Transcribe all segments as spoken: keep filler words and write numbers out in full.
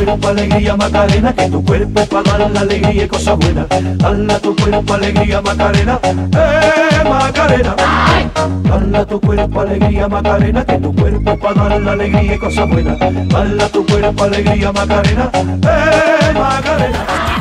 cuerpo alegría Macarena, que tu cuerpo es para dar la alegría y cosas buenas. Dale a tu cuerpo alegría Macarena, eh Macarena. Dale a tu cuerpo alegría Macarena, que tu cuerpo es para dar la alegría y cosas buenas. Dale a tu cuerpo alegría Macarena, eh Macarena.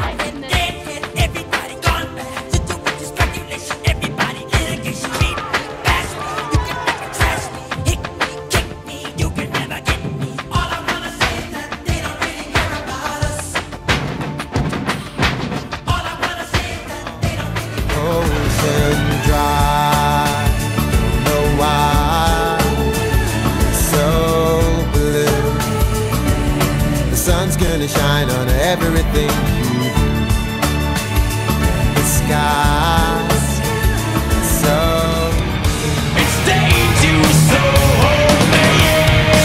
Shine on everything you do. The skies so It stains you so yeah,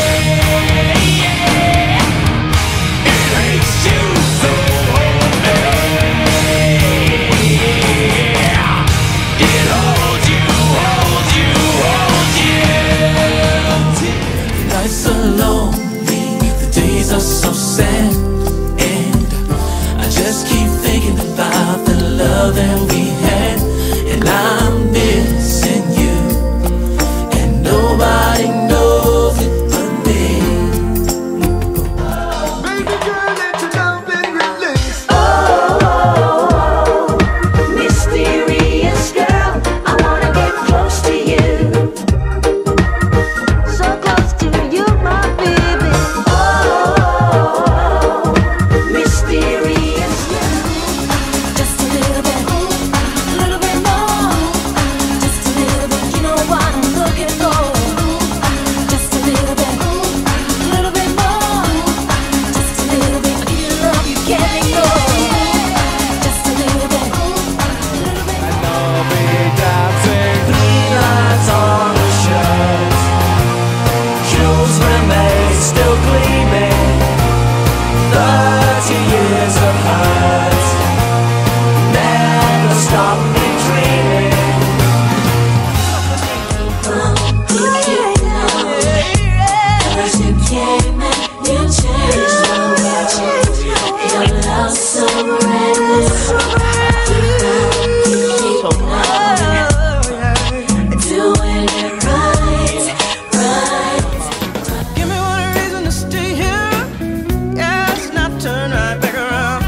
yeah. It hates you so yeah. It holds you, holds you, holds you. The nights are lonely, the days are so sad. Just keep thinking about the love that we had, and I'm missing you, and nobody knows it but me. baby girl, let your love been released. Oh, mysterious girl, I wanna get close to you, so close to you, my baby. Oh, mysterious. Still gleaming, thirty years of hurt never stop me dreaming. First you came and you changed the world. Your love so reckless, doing it right, right. Give me one reason to stay here, yes, not turn right back around.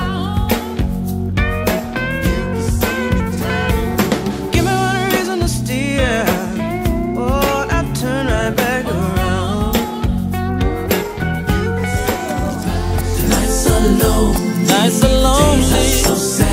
Give me one reason to stay here, oh, not turn right back around. The nights are lonely, nights are lonely, days are so sad.